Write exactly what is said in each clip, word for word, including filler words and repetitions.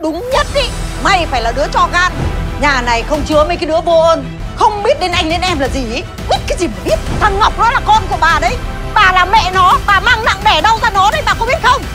Đúng nhất ý. Mày phải là đứa cho gan. Nhà này không chứa mấy cái đứa vô ơn, không biết đến anh đến em là gì ý. Biết cái gì mà biết. Thằng Ngọc nó là con của bà đấy. Bà là mẹ nó, bà mang nặng đẻ đau ra nó đấy, bà có biết không?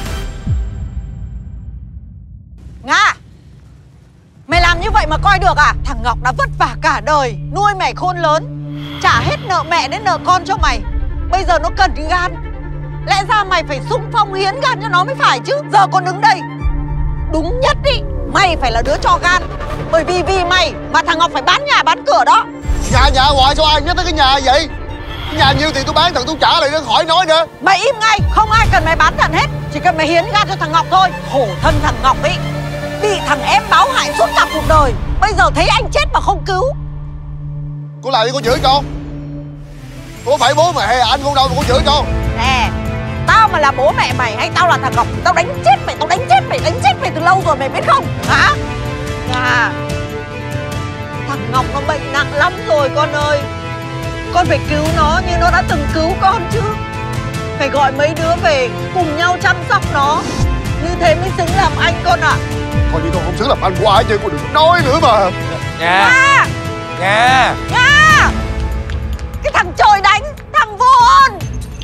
Nga, mày làm như vậy mà coi được à? Thằng Ngọc đã vất vả cả đời nuôi mày khôn lớn, trả hết nợ mẹ đến nợ con cho mày. Bây giờ nó cần cái gan. Lẽ ra mày phải xung phong hiến gan cho nó mới phải chứ. Giờ còn đứng đây. Đúng nhất ý. Mày phải là đứa cho gan. Bởi vì vì mày mà thằng Ngọc phải bán nhà bán cửa đó. Nhà nhà hoài sao ai nhắc tới cái nhà vậy? Cái nhà nhiêu tiền tôi bán thằng tôi trả lại, nó khỏi nói nữa. Mày im ngay. Không ai cần mày bán thằng hết. Chỉ cần mày hiến gan cho thằng Ngọc thôi. Khổ thân thằng Ngọc ấy, bị thằng em báo hại suốt cả cuộc đời. Bây giờ thấy anh chết mà không cứu. Cô làm gì cô chửi con? Có phải bố mẹ hay anh con đâu mà cô chửi con? Nè, tao mà là bố mẹ mày hay tao là thằng Ngọc, tao đánh chết mày, tao đánh chết mày, đánh chết mày từ lâu rồi mày biết không? Hả? À, thằng Ngọc nó bệnh nặng lắm rồi con ơi. Con phải cứu nó như nó đã từng cứu con chứ. Phải gọi mấy đứa về cùng nhau chăm sóc nó. Như thế mới xứng làm anh con ạ. À. Thôi như con không xứng làm anh của ai chứ, con đừng nói nữa mà. Nga Nga Nga Nga, cái thằng trời đánh, thằng vô ơn.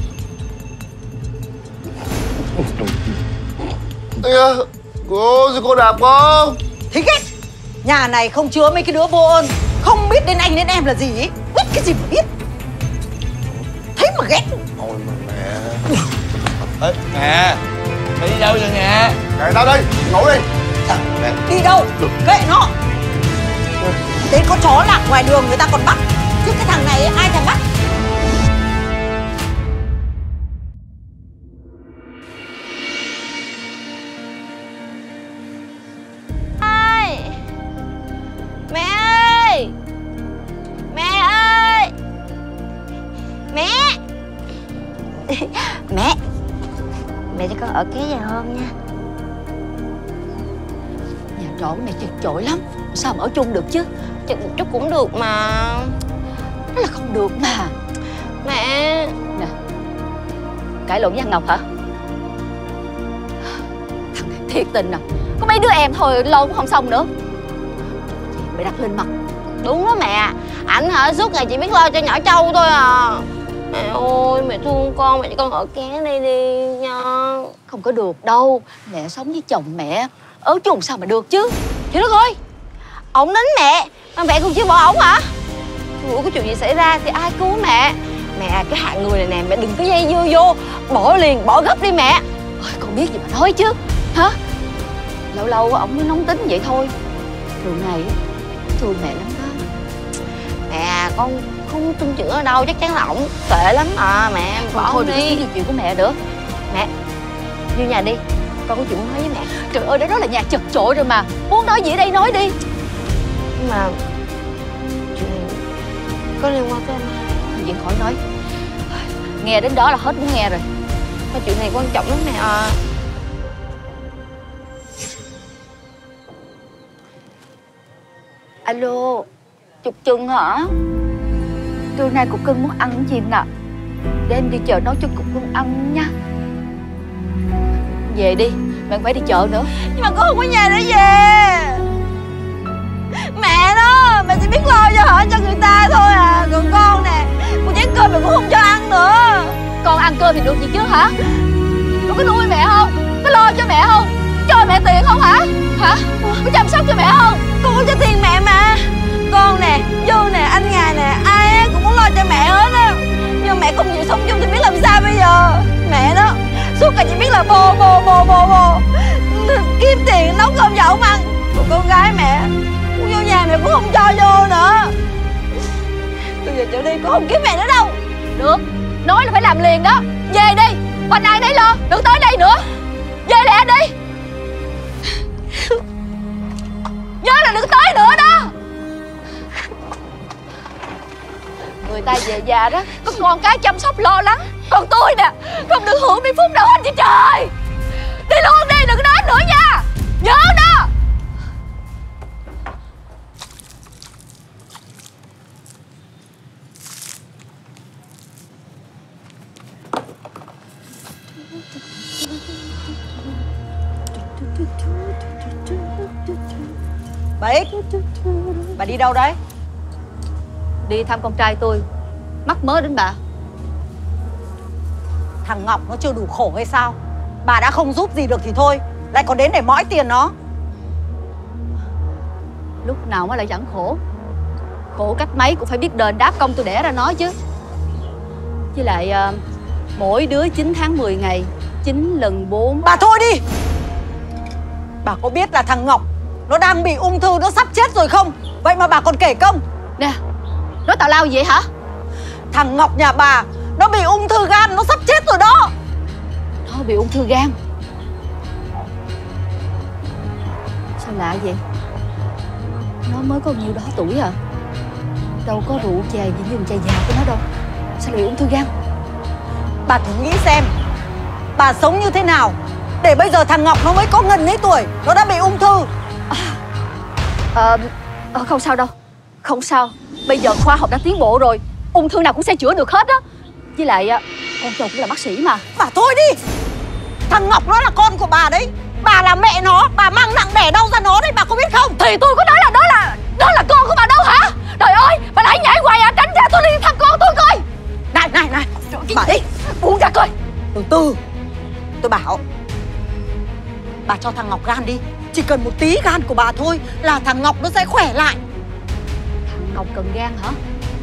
Ê, cô, sao cô đạp con? Thì ghét. Nhà này không chứa mấy cái đứa vô ơn, không biết đến anh đến em là gì ý. Biết cái gì mà biết. Thấy mà ghét. Thôi mà mẹ. Ê, Nga, mày đi đâu vậy Nga? Kệ tao đi, ngủ đi. Đi đâu? Kệ nó. Đến có chó lạc ngoài đường người ta còn bắt, chứ cái thằng này ai thèm bắt. Ơi, mẹ ơi, mẹ ơi, mẹ, mẹ, mẹ cho con ở kế nhà hơn nha. Nhà trọ của mẹ chật chội lắm, sao mà ở chung được chứ? Chừng một chút cũng được mà. Nó là không được mà. Mẹ. Nè, cãi lộn với anh Ngọc hả? Thằng này thiệt tình à. Có mấy đứa em thôi lo cũng không xong nữa. Mẹ đặt lên mặt. Đúng đó mẹ. Ảnh hả suốt ngày chỉ biết lo cho nhỏ Trâu thôi à. Mẹ ơi, mẹ thương con, mẹ cho con ở ké đây đi nha. Không có được đâu. Mẹ sống với chồng mẹ, ở chung sao mà được chứ. Trời đất ơi, ổng đánh mẹ mà mẹ còn chưa bỏ ổng hả? Ủa, có chuyện gì xảy ra thì ai cứu mẹ? Mẹ, cái hạng người này nè, mẹ đừng có dây dưa vô. Bỏ liền, bỏ gấp đi mẹ. Ôi, con biết gì mà nói chứ. Hả? Lâu lâu ổng mới nóng tính vậy thôi. Thường ngày thương mẹ lắm đó. Mẹ, con không tin chuyện ở đâu, chắc chắn là ổng tệ lắm à. Mẹ, bỏ thôi đi. Đừng có chuyện của mẹ nữa. Mẹ, vô nhà đi, con có chuyện muốn nói với mẹ. Trời ơi, đó là nhà chật chội rồi mà. Muốn nói gì ở đây nói đi. Nhưng mà chuyện này có liên quan tới anh hai. Vậy khỏi nói. Nghe đến đó là hết muốn nghe rồi. Mà chuyện này quan trọng lắm mẹ à. Alo, Chục Chừng hả? Trưa nay Cục Cưng muốn ăn gì nè? Để em đi chợ nấu cho Cục Cưng ăn nha. Về đi, mẹ phải đi chợ nữa. Nhưng mà con không có nhà để về. Mẹ đó, mẹ chỉ biết lo cho họ cho người ta thôi à. Còn con nè, một chén cơm mẹ cũng không cho ăn nữa. Con ăn cơm thì được gì chứ hả? Con có nuôi mẹ không? Có lo cho mẹ không? Cho mẹ tiền không hả? Hả? Có chăm sóc cho mẹ không? Con có cho tiền mẹ mà. Con nè, Du nè, anh Ngài nè, ai cũng muốn lo cho mẹ hết á. Nhưng mà mẹ không chịu sống chung thì biết làm sao bây giờ. Mẹ đó, suốt ngày chỉ biết là bồ bồ bồ bồ bồ kiếm tiền nấu cơm cho ổng ăn. Còn con gái mẹ muốn vô nhà mẹ cũng không cho vô nữa. Từ giờ trở đi con không kiếm mẹ nữa đâu. Được, nói là phải làm liền đó. Về đi, quanh ai nấy lo, đừng tới đây nữa. Về lẹ đi. Nhớ là đừng tới nữa đó. Người ta về già đó, có con cái chăm sóc lo lắng. Còn tôi nè, không được hưởng mấy phút nào hết vậy trời. Đi luôn đi, đừng có đến nữa nha. Nhớ đó. Bà Ích, bà đi đâu đấy? Đi thăm con trai tôi. Mắc mớ đến bà. Thằng Ngọc nó chưa đủ khổ hay sao? Bà đã không giúp gì được thì thôi, lại còn đến để mõi tiền nó. Lúc nào mới lại chẳng khổ. Khổ cách mấy cũng phải biết đền đáp công tôi đẻ ra nó chứ. Với lại uh, mỗi đứa chín tháng mười ngày, chín lần bốn. Bà thôi đi. Bà có biết là thằng Ngọc nó đang bị ung thư, nó sắp chết rồi không? Vậy mà bà còn kể công. Nè, nói tào lao vậy hả? Thằng Ngọc nhà bà nó bị ung thư gan, nó sắp chết rồi đó. Nó bị ung thư gan? Sao lạ vậy? Nó mới có nhiêu đó tuổi à? Đâu có rượu chè gì như chè già của nó đâu. Sao lại bị ung thư gan? Bà thử nghĩ xem, bà sống như thế nào để bây giờ thằng Ngọc nó mới có ngần ấy tuổi nó đã bị ung thư. Ờ, à, không sao đâu. Không sao. Bây giờ khoa học đã tiến bộ rồi. Ung thư nào cũng sẽ chữa được hết á. Với lại con chồng cũng là bác sĩ mà. Bà thôi đi. Thằng Ngọc nó là con của bà đấy. Bà là mẹ nó, bà mang nặng đẻ đau ra nó đấy, bà có biết không? Thì tôi có nói là đó là đó là con của bà đâu hả? Trời ơi, bà lại nhảy hoài à. Tránh ra, tôi đi thăm con tôi coi. Này này này, bà ấy buông ra coi. Từ từ. Tôi bảo bà cho thằng Ngọc gan đi. Chỉ cần một tí gan của bà thôi là thằng Ngọc nó sẽ khỏe lại. Thằng Ngọc cần gan hả?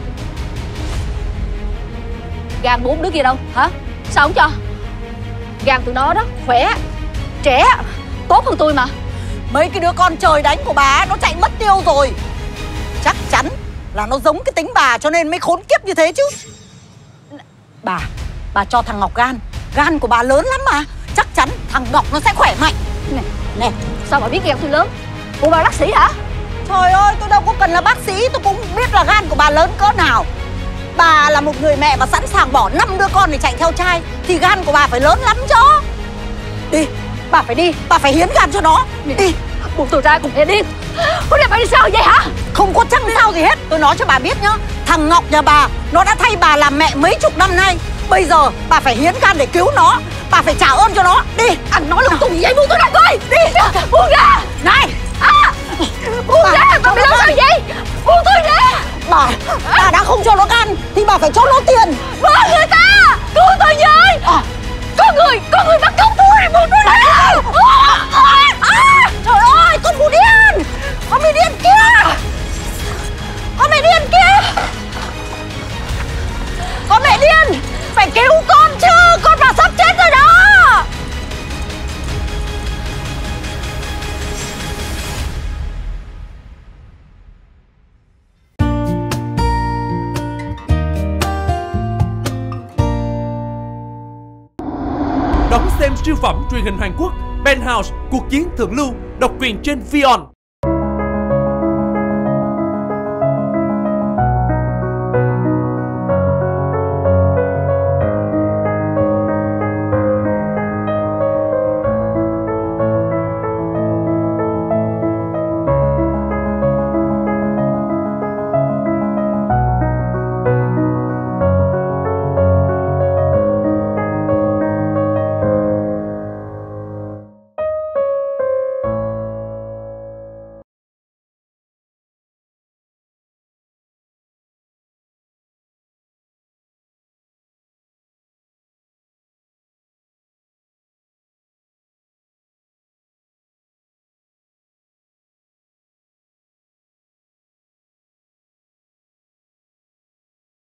Gan bốn đứa kia đâu hả? Sao không cho? Gan tụi nó đó khỏe, trẻ, tốt hơn tôi mà. Mấy cái đứa con trời đánh của bà nó chạy mất tiêu rồi. Chắc chắn là nó giống cái tính bà cho nên mới khốn kiếp như thế chứ. Bà, bà cho thằng Ngọc gan. Gan của bà lớn lắm mà. Chắc chắn thằng Ngọc nó sẽ khỏe mạnh. Nè, nè, sao bà biết gan tôi lớn? Ủa bà bác sĩ hả? Trời ơi, tôi đâu có cần là bác sĩ, tôi cũng biết là gan của bà lớn cỡ nào. Bà là một người mẹ mà sẵn sàng bỏ năm đứa con để chạy theo trai thì gan của bà phải lớn lắm chứ. Đi, bà phải đi, bà phải hiến gan cho nó. Đi. Buộc tôi ra cùng nghe đi. Hôm nay bà đi sao vậy hả? Không có chắc sao gì hết. Tôi nói cho bà biết nhá, thằng Ngọc nhà bà nó đã thay bà làm mẹ mấy chục năm nay. Bây giờ bà phải hiến gan để cứu nó. Bà phải trả ơn cho nó. Đi. Anh nói lung tung gì vậy? Buông tôi ra coi. Đi. Buông ra. Này. À, buông bà, ra. Bà bị làm sao vậy? Buông tôi ra. Bà, bà đã không cho nó gan thì bà phải cho nó tiền. Buông người ta. Cứu tôi với. À. Có người, có người bắt cóc tôi. Buông tôi ra. À, à, trời ơi, con mụ điên. Con mẹ điên kia. Con mẹ điên kia. Con mẹ điên. Phải cứu con chứ. Con bà sắp chết rồi đó. Đón xem siêu phẩm truyền hình Hàn Quốc Penthouse, cuộc chiến thượng lưu, độc quyền trên Vion.